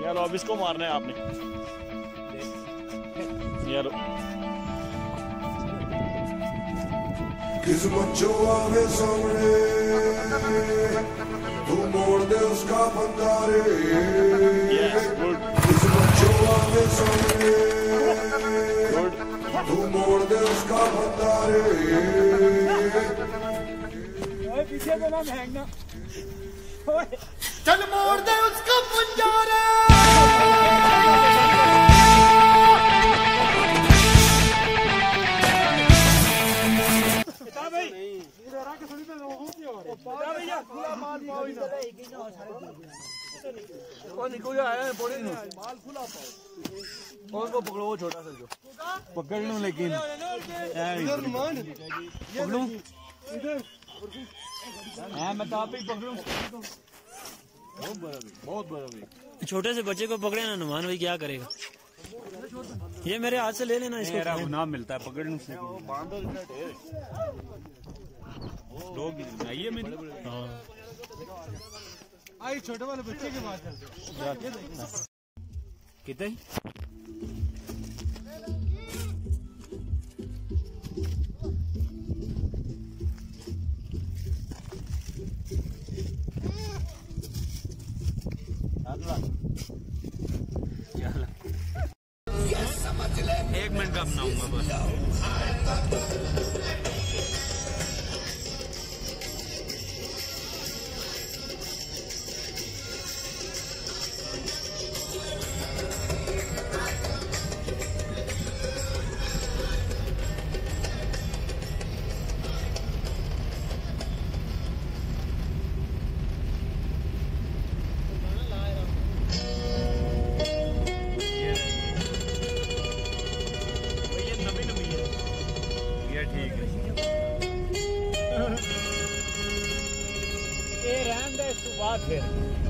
यार अब इसको मारना है आपने। यार किस्मत जो आवे सामने तू मोड़ दे उसका बंदा रे। किस्मत जो आवे सामने तू मोड़ दे उसका बंदा रे। पीछे बोला महंगा चल मोड़ दे उसका पंजा रे। पकड़ो वो छोटा सा जो पकड़ लूं लेकिन पकड़ूं मैं तो आप ही पकड़ूं। बहुत बड़ा छोटे से बच्चे को पकड़े ना नुमान भाई क्या करेगा। ये मेरे हाथ से ले लेना इसको। नाम मिलता है पकड़ लूं लोग आइए मेरी। आई छोटे वाले बच्चे के बात कितने एक मिनट का बनाऊंगा बस। ठीक है ये रहन दे इसके बाद फिर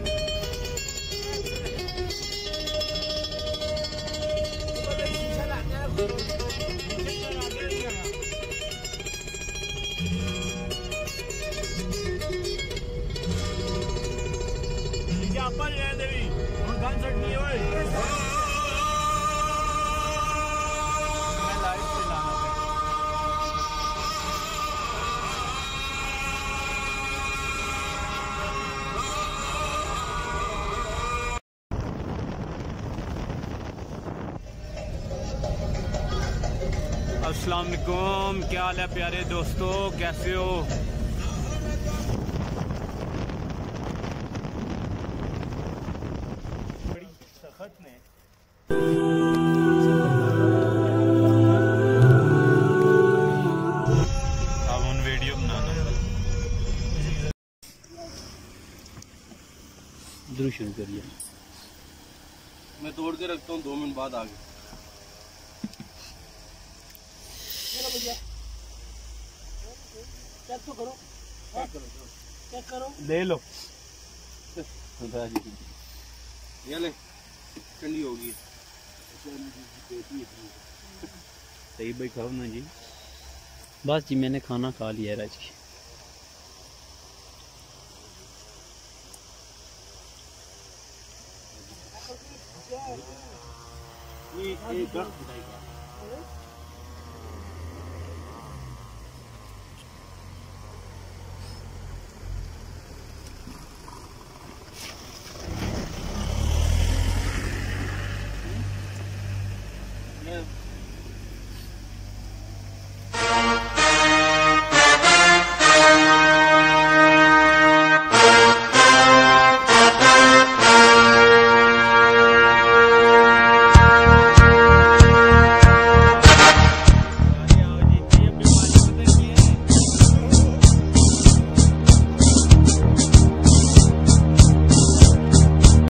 अपन रहने दे भी गन सेट नहीं हुए। अस्सलाम वालेकुम, क्या हाल है प्यारे दोस्तों, कैसे हो। बड़ी सख्त में अब उन वीडियो बनाना शुरू करिए। मैं तोड़ के रखता हूँ 2 मिनट बाद आगे। चेक तो करो, चेक करो, ले लो। ये ले ठंडी होगी। सही भाई खाओ ना जी। बस जी मैंने खाना खा लिया राजी। ये